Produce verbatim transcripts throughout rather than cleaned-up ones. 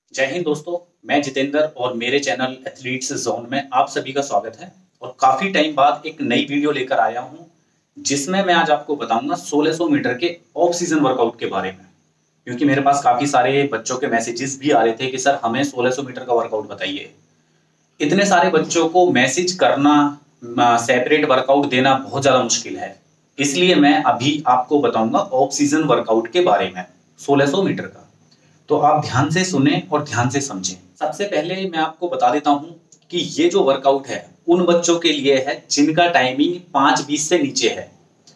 जय हिंद दोस्तों, मैं जितेंद्र और मेरे चैनल एथलीट्स जोन में आप सभी का स्वागत है। और काफी टाइम बाद एक नई वीडियो लेकर आया हूं, जिसमें मैं आज आपको बताऊंगा सोलह सौ मीटर के ऑफ सीजन वर्कआउट के बारे में। क्योंकि मेरे पास काफी सारे बच्चों के मैसेजेस भी आ रहे थे कि सर हमें सोलह सौ मीटर का वर्कआउट बताइए। इतने सारे बच्चों को मैसेज करना, सेपरेट वर्कआउट देना बहुत ज्यादा मुश्किल है। इसलिए मैं अभी आपको बताऊंगा ऑफ सीजन वर्कआउट के बारे में सोलह सौ मीटर का। तो आप ध्यान से सुने और ध्यान से समझें। सबसे पहले मैं आपको बता देता हूं कि ये जो वर्कआउट है उन बच्चों के लिए है जिनका टाइमिंग पांच बीस से नीचे है।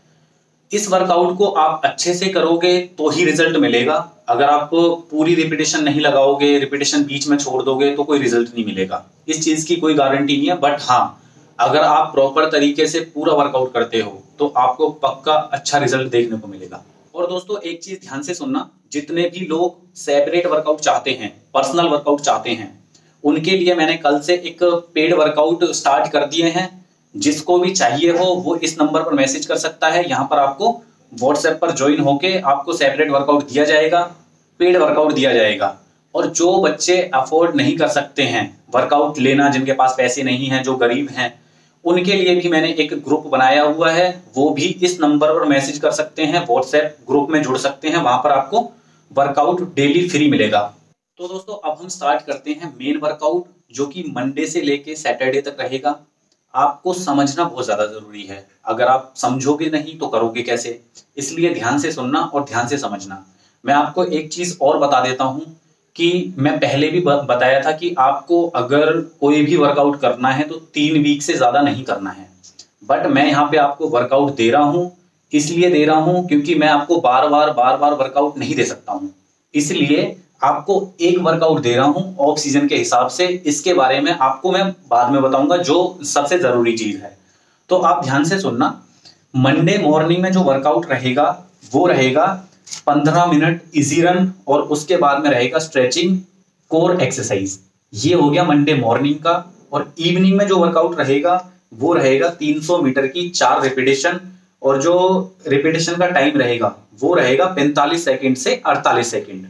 इस वर्कआउट को आप अच्छे से करोगे तो ही रिजल्ट मिलेगा। अगर आप पूरी रिपीटेशन नहीं लगाओगे, रिपीटेशन बीच में छोड़ दोगे तो कोई रिजल्ट नहीं मिलेगा। इस चीज की कोई गारंटी नहीं है, बट हाँ, अगर आप प्रॉपर तरीके से पूरा वर्कआउट करते हो तो आपको पक्का अच्छा रिजल्ट देखने को मिलेगा। और दोस्तों एक चीज ध्यान से सुनना, जितने भी लोग सेपरेट वर्कआउट चाहते हैं, पर्सनल वर्कआउट चाहते हैं, उनके लिए मैंने कल से एक पेड वर्कआउट स्टार्ट कर दिए हैं। जिसको भी चाहिए हो वो इस नंबर पर मैसेज कर सकता है। यहाँ पर आपको व्हाट्सएप पर ज्वाइन होके आपको सेपरेट वर्कआउट दिया जाएगा, पेड वर्कआउट दिया जाएगा। और जो बच्चे अफोर्ड नहीं कर सकते हैं वर्कआउट लेना, जिनके पास पैसे नहीं हैं, जो गरीब हैं, उनके लिए भी मैंने एक ग्रुप बनाया हुआ है। वो भी इस नंबर पर मैसेज कर सकते हैं, व्हाट्सएप ग्रुप में जुड़ सकते हैं। वहां पर आपको वर्कआउट डेली फ्री मिलेगा। तो दोस्तों अब हम स्टार्ट करते हैं मेन वर्कआउट, जो कि मंडे से लेके सैटरडे तक रहेगा। आपको समझना बहुत ज्यादा जरूरी है। अगर आप समझोगे नहीं तो करोगे कैसे, इसलिए ध्यान से सुनना और ध्यान से समझना। मैं आपको एक चीज और बता देता हूं कि मैं पहले भी बताया था कि आपको अगर कोई भी वर्कआउट करना है तो तीन वीक से ज्यादा नहीं करना है। बट मैं यहाँ पे आपको वर्कआउट दे रहा हूँ, इसलिए दे रहा हूँ क्योंकि मैं आपको बार बार बार बार वर्कआउट नहीं दे सकता हूँ। इसलिए आपको एक वर्कआउट दे रहा हूँ ऑफ सीजन के हिसाब से। इसके बारे में आपको मैं बाद में बताऊंगा, जो सबसे जरूरी चीज है। तो आप ध्यान से सुनना। मंडे मॉर्निंग में जो वर्कआउट रहेगा वो रहेगा पंद्रह मिनट इजी रन, और उसके बाद में रहेगा स्ट्रेचिंग कोर एक्सरसाइज। ये हो गया मंडे मॉर्निंग का। और इवनिंग में जो वर्कआउट रहेगा वो रहेगा तीन सौ मीटर की चार रिपीटेशन, और जो रिपीटेशन का टाइम रहेगा वो रहेगा पैंतालीस सेकंड से अड़तालीस सेकंड।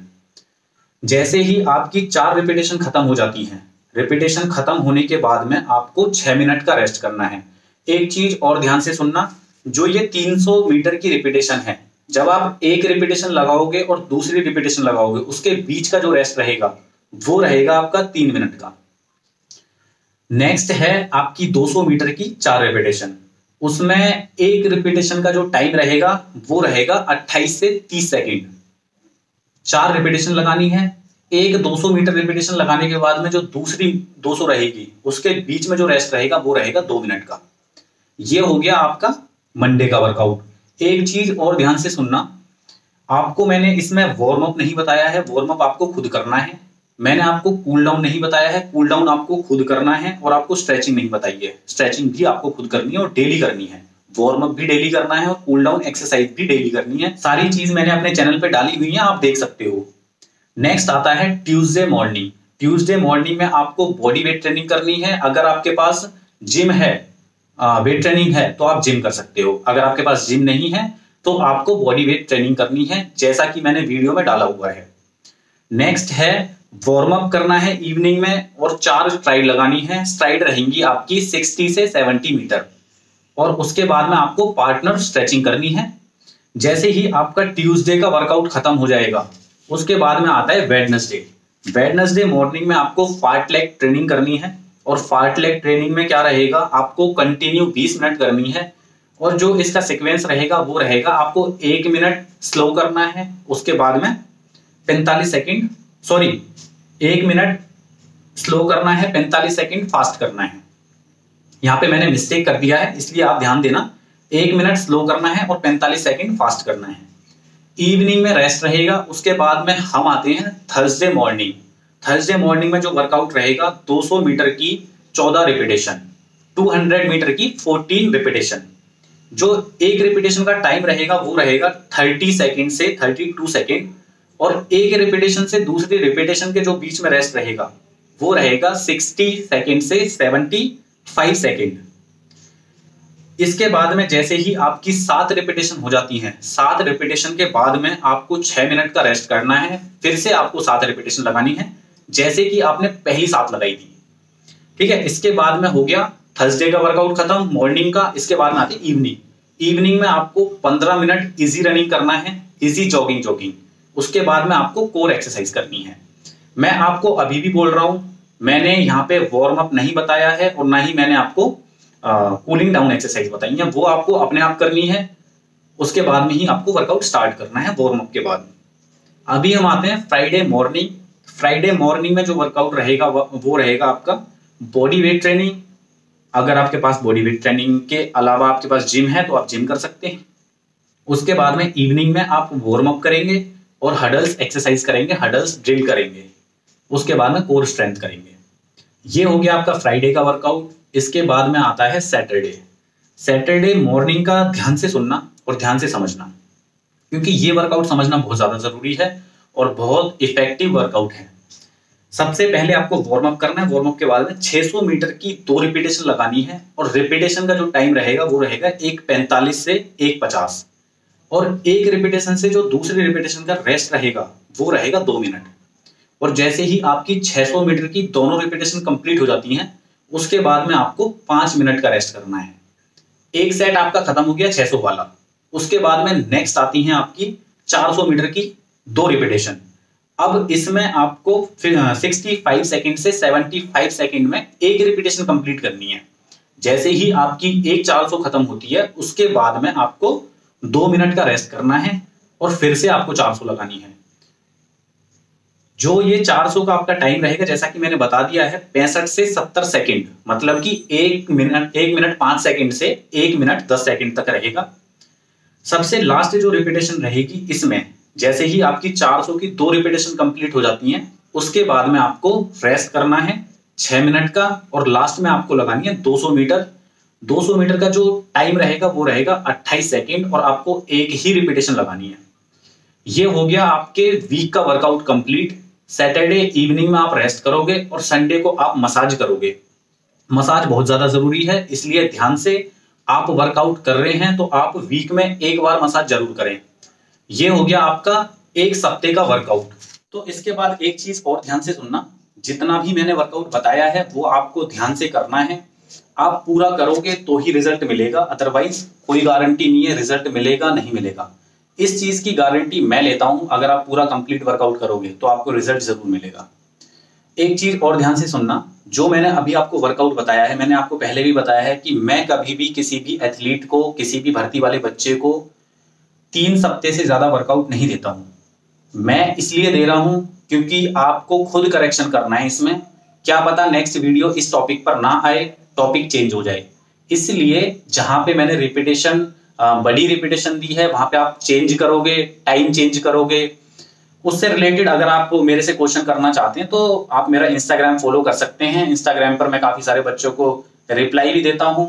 जैसे ही आपकी चार रिपीटेशन खत्म हो जाती है, रिपीटेशन खत्म होने के बाद में आपको छह मिनट का रेस्ट करना है। एक चीज और ध्यान से सुनना, जो ये तीन सौ मीटर की रिपीटेशन है, जब आप एक रिपीटेशन लगाओगे और दूसरी रिपीटेशन लगाओगे, उसके बीच का जो रेस्ट रहेगा वो रहेगा आपका तीन मिनट का। नेक्स्ट है आपकी दो सौ मीटर की चार रिपीटेशन। उसमें एक रिपीटेशन का जो टाइम रहेगा वो रहेगा अट्ठाईस से तीस सेकंड। चार रिपीटेशन लगानी है। एक दो सौ मीटर रिपीटेशन लगाने के बाद में जो दूसरी दो सौ रहेगी, उसके बीच में जो रेस्ट रहेगा वो रहेगा दो मिनट का। ये हो गया आपका मंडे का वर्कआउट। एक चीज और ध्यान से सुनना, आपको मैंने इसमें वार्म अप नहीं बताया है, वार्म अप आपको खुद करना है। मैंने आपको कूल डाउन नहीं बताया है, कूल डाउन आपको खुद करना है। और आपको स्ट्रेचिंग नहीं बताई है, स्ट्रेचिंग भी आपको खुद करनी है और डेली करनी है। वार्म अप भी डेली करना है और कूल डाउन एक्सरसाइज भी डेली करनी है। सारी चीज मैंने अपने चैनल पे डाली हुई है, आप देख सकते हो। नेक्स्ट आता है ट्यूसडे मॉर्निंग। ट्यूसडे मॉर्निंग में आपको बॉडी वेट ट्रेनिंग करनी है। अगर आपके पास जिम है, वेट ट्रेनिंग है, तो आप जिम कर सकते हो। अगर आपके पास जिम नहीं है तो आपको बॉडी वेट ट्रेनिंग करनी है, जैसा कि मैंने वीडियो में डाला हुआ है। नेक्स्ट है वार्म अप करना है इवनिंग में, और चार स्ट्राइड लगानी है। स्ट्राइड रहेंगी आपकी साठ से सत्तर मीटर, और उसके बाद में आपको पार्टनर स्ट्रेचिंग करनी है। जैसे ही आपका ट्यूसडे का वर्कआउट खत्म हो जाएगा, उसके बाद में आता है वेडनेसडे। वेडनेसडे मॉर्निंग में आपको फार्ट लेग ट्रेनिंग करनी है। और फार्ट लेग ट्रेनिंग में क्या रहेगा, आपको कंटिन्यू बीस मिनट करनी है। और जो इसका सीक्वेंस रहेगा वो रहेगा, आपको एक मिनट स्लो करना है, उसके बाद में पैंतालीस सेकंड सॉरी एक मिनट स्लो करना है, पैंतालीस सेकंड फास्ट करना है। यहाँ पे मैंने मिस्टेक कर दिया है, इसलिए आप ध्यान देना। एक मिनट स्लो करना है और पैंतालीस सेकंड फास्ट करना है। इवनिंग में रेस्ट रहेगा। उसके बाद में हम आते हैं थर्सडे मॉर्निंग। थर्सडे मॉर्निंग में जो वर्कआउट रहेगा दो सौ मीटर की चौदह रिपीटेशन, दो सौ मीटर की चौदह रिपीटेशन। जो एक रिपीटेशन का टाइम रहेगा वो रहेगा तीस सेकंड से बत्तीस सेकंड, और एक रिपीटेशन से दूसरी रिपीटेशन के जो बीच में रेस्ट रहेगा वो रहेगा साठ सेकंड से पचहत्तर सेकंड। इसके बाद में जैसे ही आपकी सात रिपीटेशन हो जाती हैं, सात रिपीटेशन के बाद में आपको छह मिनट का रेस्ट करना है। फिर से आपको सात रिपीटेशन लगानी है। जैसे कि आपने पहली सांस लगाई थी। ठीक है, इसके बाद में हो गया थर्सडे का वर्कआउट खत्म मॉर्निंग का। इसके बाद में आती है इवनिंग। इवनिंग में आपको पंद्रह मिनट इजी रनिंग करना है, इजी जॉगिंग जॉगिंग। उसके बाद में आपको कोर एक्सरसाइज करनी है। मैं आपको अभी भी बोल रहा हूं, मैंने यहाँ पे वार्म अप नहीं बताया है और ना ही मैंने आपको कूलिंग डाउन एक्सरसाइज बताई है, वो आपको अपने आप करनी है। उसके बाद में ही आपको वर्कआउट स्टार्ट करना है वार्म अप के बाद। अभी हम आते हैं फ्राइडे मॉर्निंग। फ्राइडे मॉर्निंग में जो वर्कआउट रहेगा वो रहेगा आपका बॉडी वेट ट्रेनिंग। अगर आपके पास बॉडी वेट ट्रेनिंग के अलावा आपके पास जिम है तो आप जिम कर सकते हैं। उसके बाद में इवनिंग में आप वार्म अप करेंगे और हडल्स एक्सरसाइज करेंगे, हडल्स ड्रिल करेंगे। उसके बाद में कोर स्ट्रेंथ करेंगे। ये हो गया आपका फ्राइडे का वर्कआउट। इसके बाद में आता है सैटरडे। सैटरडे मॉर्निंग का ध्यान से सुनना और ध्यान से समझना, क्योंकि ये वर्कआउट समझना बहुत ज्यादा जरूरी है और बहुत इफेक्टिव वर्कआउट है। सबसे पहले आपको वार्म अप करना है। वार्म अप के बाद में छह सौ मीटर की दो रिपीटेशन लगानी है और रिपीटेशन का जो टाइम रहेगा वो रहेगा एक पैंतालीस से एक पचास, और एक रिपीटेशन से जो दूसरी रिपीटेशन का रेस्ट रहेगा वो रहेगा दो मिनट। और जैसे ही आपकी छह सौ मीटर की दोनों रिपीटेशन कंप्लीट हो जाती हैं, उसके बाद में आपको पांच मिनट का रेस्ट करना है। एक सेट आपका खत्म हो गया छह सौ वाला। उसके बाद में नेक्स्ट आती हैं आपकी चार सौ मीटर की दो रिपीटेशन। अब इसमें आपको पैंसठ सेकंड से पचहत्तर सेकंड में एक रिपीटेशन कंप्लीट करनी है। जैसे ही आपकी एक चार सौ खत्म होती है, उसके बाद में आपको दो मिनट का रेस्ट करना है और फिर से आपको चार सौ लगानी है। जो ये चार सौ का आपका टाइम रहेगा, जैसा कि मैंने बता दिया है, पैंसठ से सत्तर सेकंड, मतलब कि एक मिनट एक मिनट पांच सेकंड से एक मिनट दस सेकंड तक रहेगा। सबसे लास्ट जो रिपीटेशन रहेगी, इसमें जैसे ही आपकी चार सौ की दो रिपीटेशन कंप्लीट हो जाती हैं, उसके बाद में आपको रेस्ट करना है छह मिनट का और लास्ट में आपको लगानी है दो सौ मीटर। दो सौ मीटर का जो टाइम रहेगा वो रहेगा अट्ठाईस सेकंड और आपको एक ही रिपीटेशन लगानी है। ये हो गया आपके वीक का वर्कआउट कंप्लीट। सैटरडे इवनिंग में आप रेस्ट करोगे और संडे को आप मसाज करोगे। मसाज बहुत ज्यादा जरूरी है, इसलिए ध्यान से आप वर्कआउट कर रहे हैं तो आप वीक में एक बार मसाज जरूर करें। ये हो गया आपका एक सप्ते का वर्कआउट। तो इसके बाद एक चीज और ध्यान से सुनना, जितना भी मैंने वर्कआउट बताया है वो आपको ध्यान से करना है। आप पूरा करोगे तो ही रिजल्ट मिलेगा, अदरवाइज कोई गारंटी नहीं है रिजल्ट मिलेगा नहीं मिलेगा। इस चीज की गारंटी मैं लेता हूं, अगर आप पूरा कंप्लीट वर्कआउट करोगे तो आपको रिजल्ट जरूर मिलेगा। एक चीज और ध्यान से सुनना, जो मैंने अभी आपको वर्कआउट बताया है, मैंने आपको पहले भी बताया है कि मैं कभी भी किसी भी एथलीट को, किसी भी भर्ती वाले बच्चे को तीन सप्ते से ज्यादा वर्कआउट नहीं देता हूं। मैं इसलिए दे रहा हूं क्योंकि आपको खुद करेक्शन करना है इसमें। क्या पता नेक्स्ट वीडियो इस टॉपिक पर ना आए, टॉपिक चेंज हो जाए। इसलिए जहां पे मैंने रिपीटेशन, बड़ी रिपीटेशन दी है, वहां पे आप चेंज करोगे, टाइम चेंज करोगे। उससे रिलेटेड अगर आप मेरे से क्वेश्चन करना चाहते हैं तो आप मेरा इंस्टाग्राम फॉलो कर सकते हैं। इंस्टाग्राम पर मैं काफी सारे बच्चों को रिप्लाई भी देता हूं।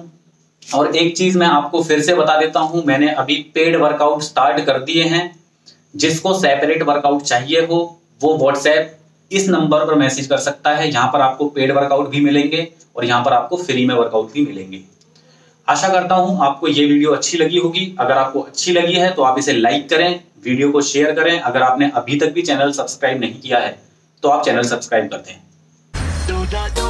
और एक चीज मैं आपको फिर से बता देता हूं, मैंने अभी पेड वर्कआउट स्टार्ट कर दिए हैं। जिसको सेपरेट वर्कआउट चाहिए हो वो व्हाट्सएप इस नंबर पर मैसेज कर सकता है। यहाँ पर आपको पेड वर्कआउट भी मिलेंगे और यहाँ पर आपको फ्री में वर्कआउट भी मिलेंगे। आशा करता हूं आपको ये वीडियो अच्छी लगी होगी। अगर आपको अच्छी लगी है तो आप इसे लाइक करें, वीडियो को शेयर करें। अगर आपने अभी तक भी चैनल सब्सक्राइब नहीं किया है तो आप चैनल सब्सक्राइब कर दें।